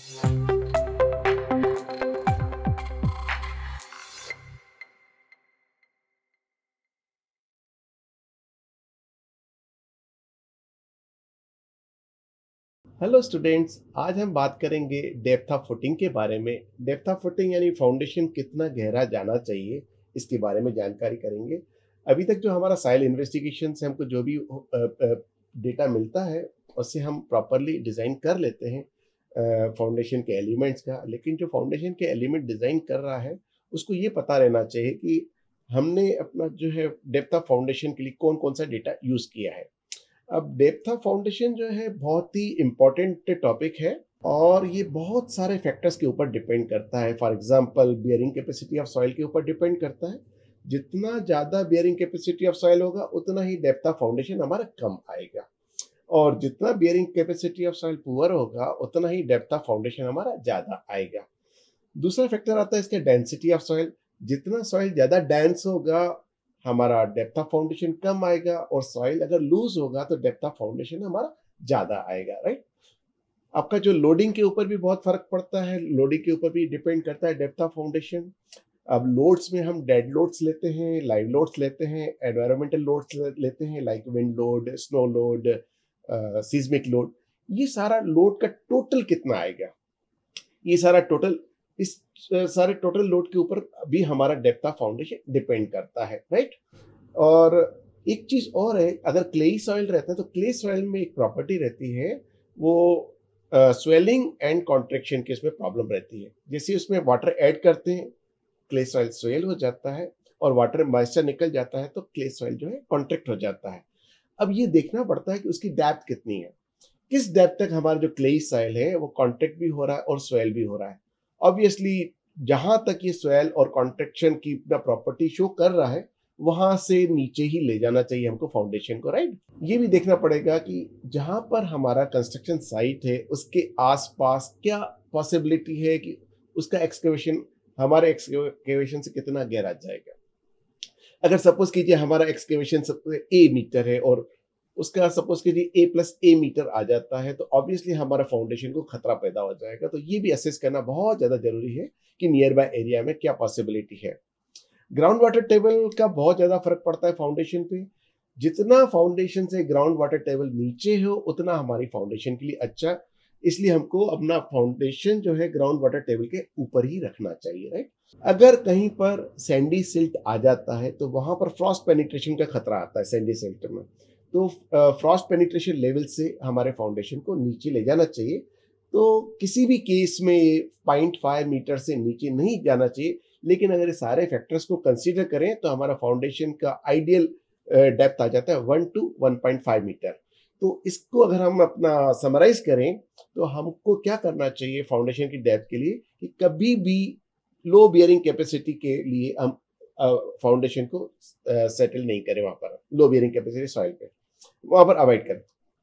Hello students, आज हम बात करेंगे डेप्थ ऑफ फुटिंग के बारे में। डेप्थ ऑफ फुटिंग यानी फाउंडेशन कितना गहरा जाना चाहिए, इसके बारे में जानकारी करेंगे। अभी तक जो हमारा साइल इन्वेस्टिगेशन से हमको जो भी डेटा मिलता है, उससे हम प्रॉपरली डिज़ाइन कर लेते हैं फाउंडेशन के एलिमेंट्स का। लेकिन जो फाउंडेशन के एलिमेंट डिज़ाइन कर रहा है, उसको ये पता रहना चाहिए कि हमने अपना जो है डेप्थ ऑफ फाउंडेशन के लिए कौन कौन सा डेटा यूज़ किया है। अब डेप्थ ऑफ फाउंडेशन जो है बहुत ही इम्पोर्टेंट टॉपिक है और ये बहुत सारे फैक्टर्स के ऊपर डिपेंड करता है। For example bearing capacity of soil के ऊपर डिपेंड करता है। जितना ज़्यादा बियरिंग कैपेसिटी ऑफ सॉइल होगा उतना ही डेप्थ ऑफ फाउंडेशन हमारा कम आएगा, और जितना bearing capacity of soil poor होगा उतना ही डेप्थ ऑफ फाउंडेशन हमारा ज़्यादा आएगा। दूसरा फैक्टर आता है इसका डेंसिटी ऑफ सॉइल। जितना सॉइल ज़्यादा डेंस होगा हमारा डेप्थ ऑफ फाउंडेशन कम आएगा, और सॉइल अगर लूज होगा तो डेप्थ ऑफ फाउंडेशन हमारा ज़्यादा आएगा, राइट। आपका जो लोडिंग के ऊपर भी बहुत फर्क पड़ता है, लोडिंग के ऊपर भी डिपेंड करता है डेप्थ ऑफ फाउंडेशन। अब लोड्स में हम डेड लोड्स लेते हैं, लाइव लोड्स लेते हैं, एनवायरमेंटल लोड्स लेते हैं like wind load, snow load, seismic load. ये सारा लोड का टोटल कितना आएगा, ये सारा टोटल, इस सारे टोटल लोड के ऊपर भी हमारा डेप्थ ऑफ फाउंडेशन डिपेंड करता है, राइट। और एक चीज और है, अगर क्लेई सॉइल रहता है तो क्ले सॉइल में एक प्रॉपर्टी रहती है, वो स्वेलिंग एंड कॉन्ट्रैक्शन की इसमें प्रॉब्लम रहती है। जैसे उसमें वाटर ऐड करते हैं, क्ले सॉइल स्वेल हो जाता है, और वाटर मॉइस्चर निकल जाता है तो क्ले सॉइल जो है कॉन्ट्रैक्ट हो जाता है। अब ये देखना पड़ता है कि उसकी डेप्थ कितनी है, किस डेप्थ तक हमारा जो क्लेई सॉइल है वो कॉन्ट्रैक्ट भी हो रहा है और स्वेल भी हो रहा है। ऑब्वियसली जहां तक ये स्वेल और कॉन्ट्रैक्शन की प्रॉपर्टी शो कर रहा है, वहां से नीचे ही ले जाना चाहिए हमको फाउंडेशन को, राइट। ये भी देखना पड़ेगा कि जहां पर हमारा कंस्ट्रक्शन साइट है उसके आसपास क्या पॉसिबिलिटी है कि उसका एक्सकेवेशन हमारे एक्सकेवेशन से कितना गहरा जाएगा। अगर सपोज कीजिए हमारा एक्सकेवेशन ए मीटर है और उसका सपोज कीजिए A+A मीटर आ जाता है, तो ऑब्वियसली हमारा फाउंडेशन को खतरा पैदा हो जाएगा। तो ये भी असेस करना बहुत ज़्यादा जरूरी है कि नियर बाय एरिया में क्या पॉसिबिलिटी है। ग्राउंड वाटर टेबल का बहुत ज़्यादा फर्क पड़ता है फाउंडेशन पे। जितना फाउंडेशन से ग्राउंड वाटर टेबल नीचे हो उतना हमारी फाउंडेशन के लिए अच्छा, इसलिए हमको अपना फाउंडेशन जो है ग्राउंड वाटर टेबल के ऊपर ही रखना चाहिए, राइट। अगर कहीं पर सैंडी सिल्ट आ जाता है तो वहां पर फ्रॉस्ट पेनिट्रेशन का खतरा आता है सैंडी सिल्ट में। तो फ्रॉस्ट पेनिट्रेशन लेवल से हमारे फाउंडेशन को नीचे ले जाना चाहिए। तो किसी भी केस में 0.5 मीटर से नीचे नहीं जाना चाहिए, लेकिन अगर ये सारे फैक्टर्स को कंसीडर करें तो हमारा फाउंडेशन का आइडियल डेप्थ आ जाता है 1 to 1.5 मीटर। तो इसको अगर हम अपना समराइज करें तो हमको क्या करना चाहिए फाउंडेशन की डेप्थ के लिए, कि कभी भी लो बियरिंग कैपेसिटी के लिए हम फाउंडेशन को सेटल नहीं करें, वहां पर लो बियरिंग कैपेसिटी सॉइल पे वहां पर अवॉइड करें।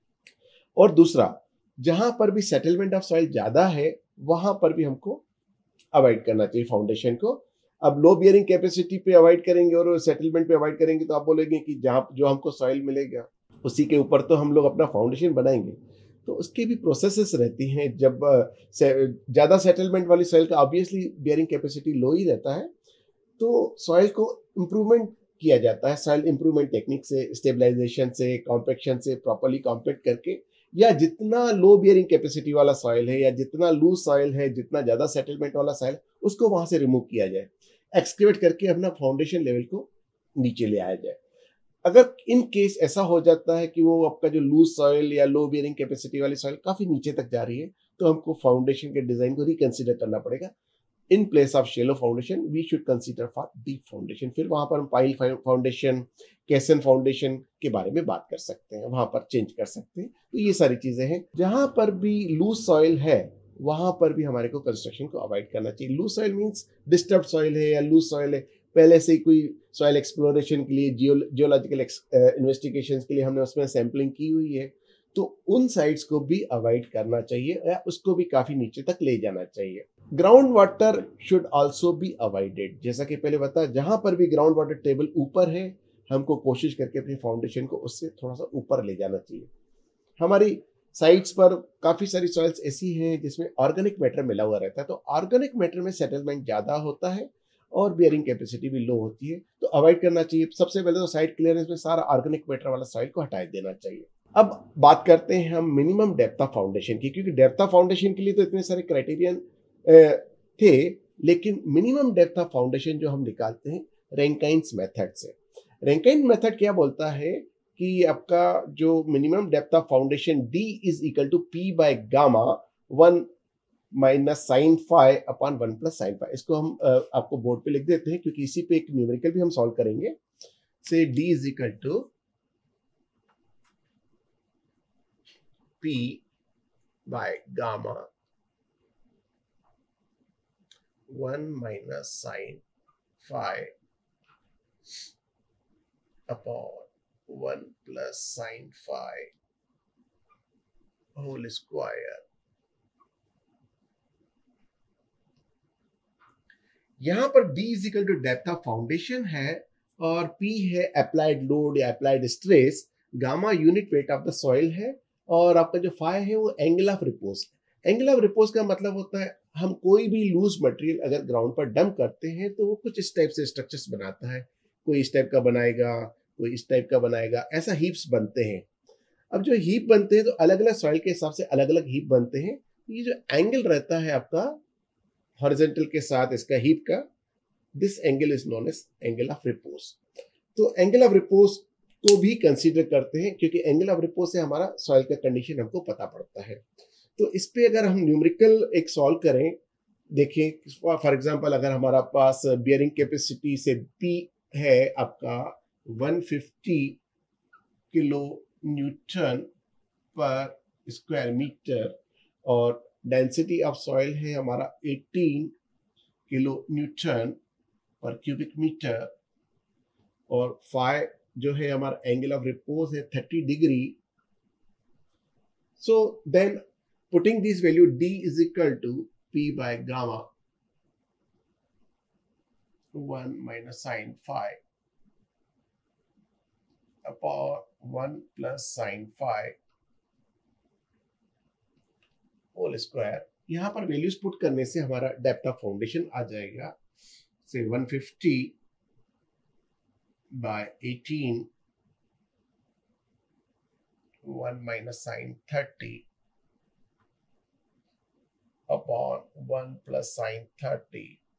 और दूसरा, जहां पर भी सेटलमेंट ऑफ सॉइल ज्यादा है वहां पर भी हमको अवॉइड करना चाहिए फाउंडेशन को। अब लो बियरिंग कैपेसिटी पे अवॉइड करेंगे और सेटलमेंट पे अवॉइड करेंगे तो आप बोलेंगे कि जहाँ जो हमको सॉइल मिलेगा उसी के ऊपर तो हम लोग अपना फाउंडेशन बनाएंगे। तो उसके भी प्रोसेसेस रहती हैं। जब ज़्यादा सेटलमेंट वाली सॉइल का ऑब्वियसली बियरिंग कैपेसिटी लो ही रहता है, तो सॉइल को इम्प्रूवमेंट किया जाता है सॉइल इम्प्रूवमेंट टेक्निक से, स्टेबलाइजेशन से, कॉम्पैक्शन से, प्रॉपर्ली कॉम्पैक्ट करके। या जितना लो बियरिंग कैपेसिटी वाला सॉइल है या जितना लूज सॉइल है, जितना ज़्यादा सेटलमेंट वाला सॉइल, उसको वहां से रिमूव किया जाए, एक्सकेवेट करके अपना फाउंडेशन लेवल को नीचे ले आया जाए। अगर इन केस ऐसा हो जाता है कि वो आपका जो लूज सॉइल या लो बियरिंग कैपेसिटी वाली सॉइल काफी नीचे तक जा रही है, तो हमको फाउंडेशन के डिजाइन को रिकंसिडर करना पड़ेगा। In place of shallow foundation we should consider for deep foundation. फिर वहां पर हम पाइल फाउंडेशन, कैसन फाउंडेशन के बारे में बात कर सकते हैं, वहां पर चेंज कर सकते हैं। तो ये सारी चीजें हैं। जहां पर भी लूज सॉइल है वहां पर भी हमारे को कंस्ट्रक्शन को अवॉइड करना चाहिए। Loose soil means disturb soil है या लूज सॉइल है, पहले से कोई सॉइल एक्सप्लोरेशन के लिए, जियोलॉजिकल इन्वेस्टिगेशन के लिए हमने उसमें सैंपलिंग की हुई है, तो उन साइट्स को भी अवॉइड करना चाहिए या उसको भी काफी नीचे तक ले जाना चाहिए। Ground water should also be avoided. जैसा कि पहले बताया, जहां पर भी ग्राउंड वाटर टेबल ऊपर है हमको कोशिश करके अपनी फाउंडेशन को उससे थोड़ा सा ऊपर ले जाना चाहिए। हमारी साइट्स पर काफ़ी सारी सॉइल्स ऐसी हैं जिसमें ऑर्गेनिक मैटर मिला हुआ रहता है, तो ऑर्गेनिक मैटर में सेटलमेंट ज़्यादा होता है और बियरिंग कैपेसिटी भी लो होती है, तो अवॉइड करना चाहिए। सबसे पहले तो साइट क्लियरेंस में सारा ऑर्गेनिक मैटर वाला सॉइल को हटा देना चाहिए। अब बात करते हैं हम मिनिमम डेप्थ ऑफ फाउंडेशन की, क्योंकि डेप्थ ऑफ फाउंडेशन के लिए तो इतने सारे क्राइटेरियन थे, लेकिन मिनिमम डेप्थ ऑफ फाउंडेशन जो हम निकालते हैं रैंकाइन्स मेथड से। रैंकाइन मेथड क्या बोलता है कि आपका जो minimum depth of foundation D is equal to P by gamma 1 minus sine phi upon 1 plus sine phi. इसको हम आपको बोर्ड पे लिख देते हैं, क्योंकि इसी पे एक न्यूमेरिकल भी हम सॉल्व करेंगे। से D is equal to P by gamma 1 minus sine phi upon 1 plus sine phi whole square. यहां पर B is equal to depth of foundation है और P है अप्लाइड लोड या applied stress, gamma unit weight of the soil है, और आपका जो फाई है वो angle of repose. Angle of repose का मतलब होता है हम कोई भी लूज मटेरियल अगर ग्राउंड पर डंप करते हैं तो वो कुछ इस टाइप से स्ट्रक्चर्स बनाता है, कोई इस टाइप का बनाएगा, कोई इस टाइप का बनाएगा, ऐसा हीप्स बनते हैं। अब जो हीप बनते हैं तो अलग अलग सॉइल के हिसाब से अलग अलग हीप बनते हैं। ये जो एंगल रहता है आपका हॉरिजॉन्टल के साथ इसका हीप का, this angle is known as angle of repose. तो एंगल ऑफ रिपोज को भी कंसीडर करते हैं, क्योंकि एंगल ऑफ रिपोज से हमारा सॉइल का कंडीशन हमको पता पड़ता है। तो इस पे अगर हम न्यूमेरिकल एक सॉल्व करें, देखें फॉर एग्जांपल अगर हमारा पास बियरिंग कैपेसिटी से P है आपका 150 kilo newton per square metre और डेंसिटी ऑफ सॉइल है हमारा 18 kilo newton per cubic metre, और फाई जो है हमारा एंगल ऑफ रिपोज है 30 degree. So then putting this value D is equal to P by gamma 1 minus sine phi upon 1 plus sine phi whole square. यहां पर values put करने से हमारा डेप्थ ऑफ फाउंडेशन आ जाएगा से 150 by 18 1 minus sin 30 upon 1 plus sin 30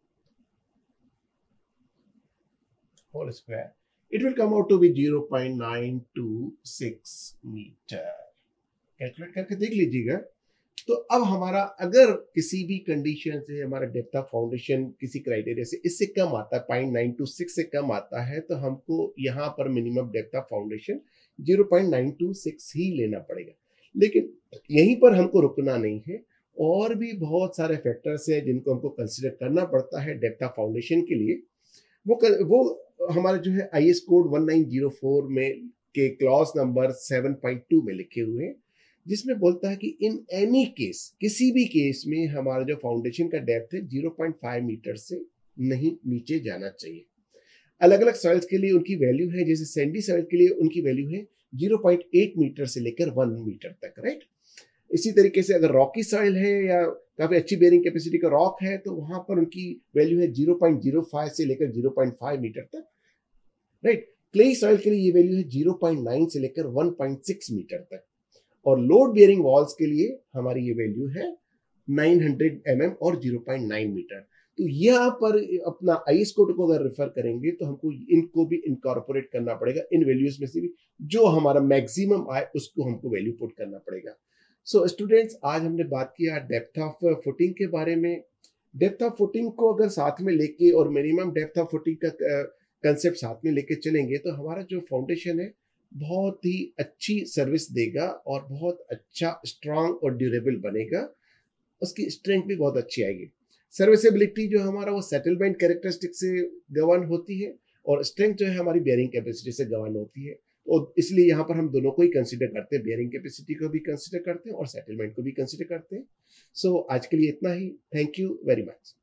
whole square. It will come out to be 0.926 meter. Calculate करके देख लीजिएगा। तो अब हमारा अगर किसी भी कंडीशन से हमारा डेप्थ ऑफ फाउंडेशन किसी क्राइटेरिया से इससे कम आता है, 0.926 से कम आता है, तो हमको यहाँ पर मिनिमम डेप्थ ऑफ फाउंडेशन 0.926 ही लेना पड़ेगा। लेकिन यहीं पर हमको रुकना नहीं है, और भी बहुत सारे फैक्टर्स हैं जिनको हमको कंसिडर करना पड़ता है डेप्थ ऑफ फाउंडेशन के लिए। वो हमारे जो है IS कोड 1904 में के क्लॉज नंबर 7.2 में लिखे हुए हैं, जिसमें बोलता है कि इन एनी केस, किसी भी केस में हमारा जो फाउंडेशन का डेप्थ है 0.5 मीटर से नहीं नीचे जाना चाहिए। अलग अलग सॉइल्स के लिए उनकी वैल्यू है, जैसे सैंडी सॉइल के लिए उनकी वैल्यू है 0.8 मीटर से लेकर 1 मीटर तक, राइट। इसी तरीके से अगर रॉकी सॉइल है या काफी अच्छी बेयरिंग कैपेसिटी का रॉक है तो वहां पर उनकी वैल्यू है 0.05 से लेकर 0.5 मीटर तक, राइट। क्लेई सॉइल के लिए ये वैल्यू है 0.9 से लेकर 1.6 मीटर तक, और लोड बियरिंग वॉल्स के लिए हमारी ये वैल्यू है 900 mm और 0.9 मीटर। तो यहाँ पर अपना IS कोड को अगर रेफर करेंगे तो हमको इनको भी इनकॉर्पोरेट करना पड़ेगा, इन वैल्यूज में से भी जो हमारा मैक्सिमम आए उसको हमको वैल्यू पुट करना पड़ेगा। सो स्टूडेंट्स, आज हमने बात किया डेप्थ ऑफ फुटिंग के बारे में। डेप्थ ऑफ फुटिंग को अगर साथ में लेके और मिनिमम डेप्थ ऑफ फुटिंग का कंसेप्ट साथ में लेके चलेंगे तो हमारा जो फाउंडेशन है बहुत ही अच्छी सर्विस देगा और बहुत अच्छा स्ट्रांग और ड्यूरेबल बनेगा, उसकी स्ट्रेंथ भी बहुत अच्छी आएगी। सर्विसेबिलिटी जो हमारा वो सेटलमेंट कैरेक्टरिस्टिक से गवर्न होती है, और स्ट्रेंथ जो है हमारी बियरिंग कैपेसिटी से गवर्न होती है। तो इसलिए यहाँ पर हम दोनों को ही कंसिडर करते हैं, बियरिंग कैपेसिटी को भी कंसिडर करते हैं और सेटलमेंट को भी कंसिडर करते हैं। सो आज के लिए इतना ही। Thank you very much.